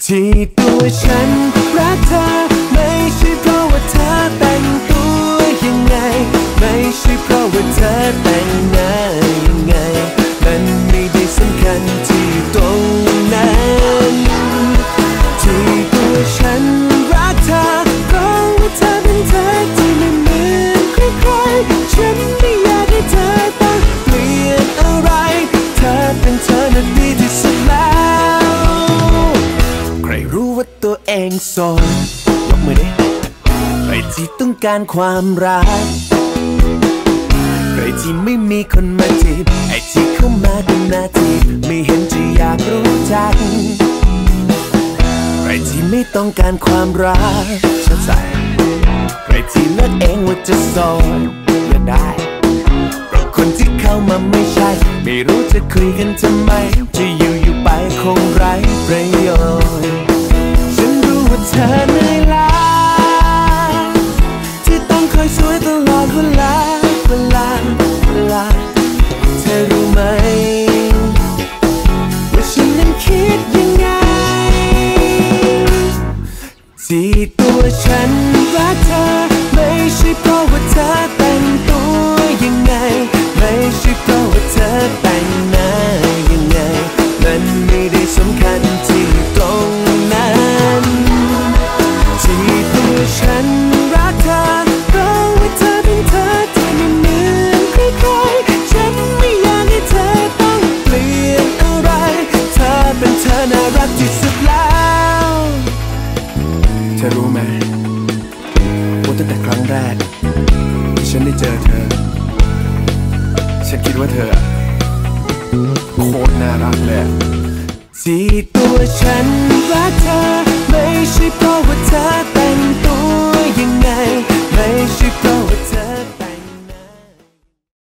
ที่ตัวฉันรักเธอไม่ใช่เพราะว่าเธอแต่งตัวยังไงไม่ใช่เพราะว่าเธอแต่งหน้ายังไงมันไม่ได้สำคัญที่ตรงนั้นที่ตัวฉันรักเธอเพราะว่าเธอเป็นเธอที่ไม่เหมือนใครๆฉันไม่อยากให้เธอต้องเปลี่ยนอะไรเธอเป็นเธอนั้นดีที่สุดแล้วใครรู้ว่าตัวเองโสดยกมือดิใครที่ต้องการความรักใครที่ไม่มีคนมาจีบไอ้ที่เข้ามาเป็นหน้าที่ไม่เห็นจะอยากรู้จักใครที่ไม่ต้องการความรักเข้าใจใครที่เลือกเองว่าจะโสดเลือกได้เพราะคนที่เข้ามาไม่ใช่ไม่รู้จะคุยกันทำไมจะอยู่ไปคงไร้ประโยชน์ฉันรู้ว่าเธอเหนื่อยล้าที่ต้องคอยสวยตลอดเวลาเธอรู้ไหมว่าฉันนั้นคิดยังไงที่ตัวฉันรักเธอไม่ใช่เพราะว่าเธอแต่งตัวยังไงไม่ใช่เพราะว่าเธอแต่งหน้ายังไงมันไม่ได้สำคัญที่ตรงนั้นที่ตัวฉันรักเธอเพราะว่าเธอเป็นเธอที่ไม่เหมือนใครๆฉันไม่อยากให้เธอต้องเปลี่ยนอะไรเธอเป็นเธอน่ารักที่สุดแล้วเธอรู้ไหมว่าตั้งแต่ครั้งแรกที่ฉันได้เจอเธอฉันคิดว่าเธอโคตรน่ารักเลยที่ตัวฉันรักเธอไม่ใช่เพราะว่าเธอ